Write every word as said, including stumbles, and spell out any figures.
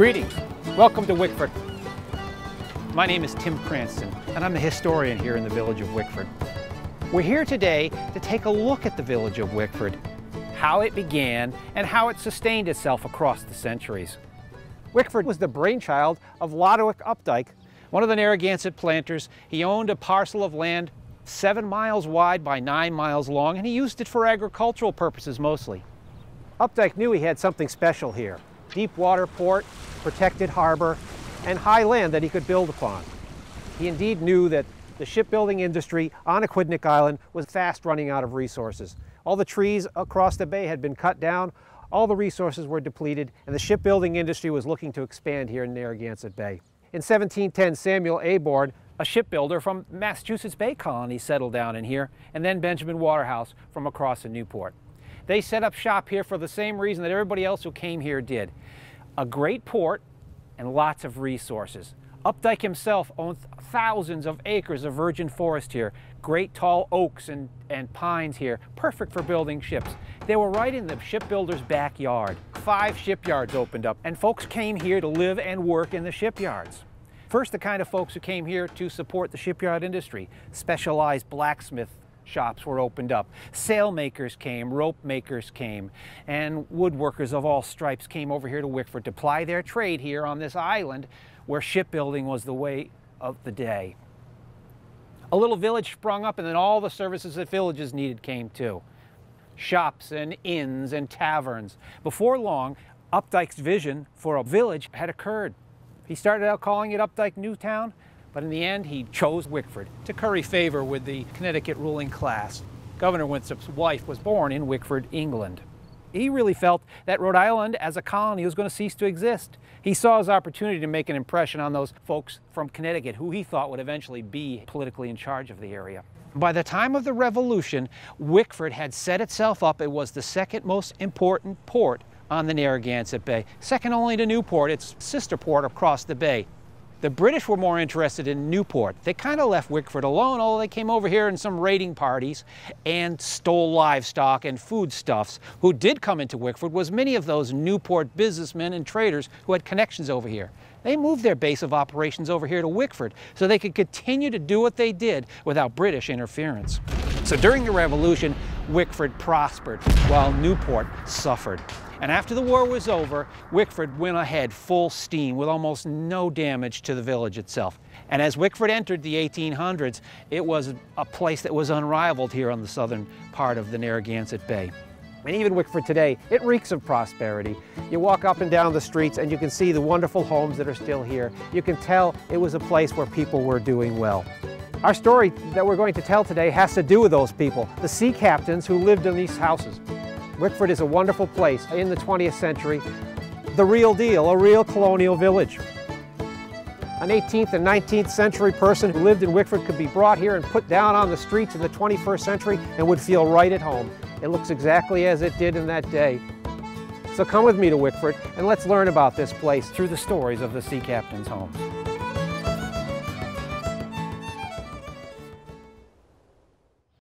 Greetings. Welcome to Wickford. My name is Tim Cranston, and I'm the historian here in the village of Wickford. We're here today to take a look at the village of Wickford, how it began, and how it sustained itself across the centuries. Wickford was the brainchild of Lodowick Updike, one of the Narragansett planters. He owned a parcel of land seven miles wide by nine miles long, and he used it for agricultural purposes mostly. Updike knew he had something special here: deep water port, protected harbor, and high land that he could build upon. He indeed knew that the shipbuilding industry on Aquidneck Island was fast running out of resources. All the trees across the bay had been cut down, all the resources were depleted, and the shipbuilding industry was looking to expand here in Narragansett Bay. In seventeen ten, Samuel Aborn, a shipbuilder from Massachusetts Bay Colony, settled down in here, and then Benjamin Waterhouse from across in Newport. They set up shop here for the same reason that everybody else who came here did: a great port and lots of resources. Updike himself owned thousands of acres of virgin forest here, great tall oaks and, and pines here, perfect for building ships. They were right in the shipbuilder's backyard. Five shipyards opened up, and folks came here to live and work in the shipyards. First, the kind of folks who came here to support the shipyard industry. Specialized blacksmith shops were opened up. Sail makers came, rope makers came, and woodworkers of all stripes came over here to Wickford to ply their trade here on this island where shipbuilding was the way of the day. A little village sprung up, and then all the services that villages needed came too. Shops and inns and taverns. Before long, Updike's vision for a village had occurred. He started out calling it Updike Newtown, but in the end he chose Wickford to curry favor with the Connecticut ruling class. Governor Winthrop's wife was born in Wickford, England. He really felt that Rhode Island as a colony was going to cease to exist. He saw his opportunity to make an impression on those folks from Connecticut who he thought would eventually be politically in charge of the area. By the time of the Revolution, Wickford had set itself up. It was the second most important port on the Narragansett Bay, second only to Newport, its sister port across the bay. The British were more interested in Newport. They kind of left Wickford alone, although they came over here in some raiding parties and stole livestock and foodstuffs. Who did come into Wickford was many of those Newport businessmen and traders who had connections over here. They moved their base of operations over here to Wickford so they could continue to do what they did without British interference. So during the Revolution, Wickford prospered while Newport suffered. And after the war was over, Wickford went ahead full steam with almost no damage to the village itself. And as Wickford entered the eighteen hundreds, it was a place that was unrivaled here on the southern part of the Narragansett Bay. And even Wickford today, it reeks of prosperity. You walk up and down the streets and you can see the wonderful homes that are still here. You can tell it was a place where people were doing well. Our story that we're going to tell today has to do with those people, the sea captains who lived in these houses. Wickford is a wonderful place in the twentieth century, the real deal, a real colonial village. An eighteenth and nineteenth century person who lived in Wickford could be brought here and put down on the streets in the twenty-first century and would feel right at home. It looks exactly as it did in that day. So come with me to Wickford and let's learn about this place through the stories of the sea captains' homes.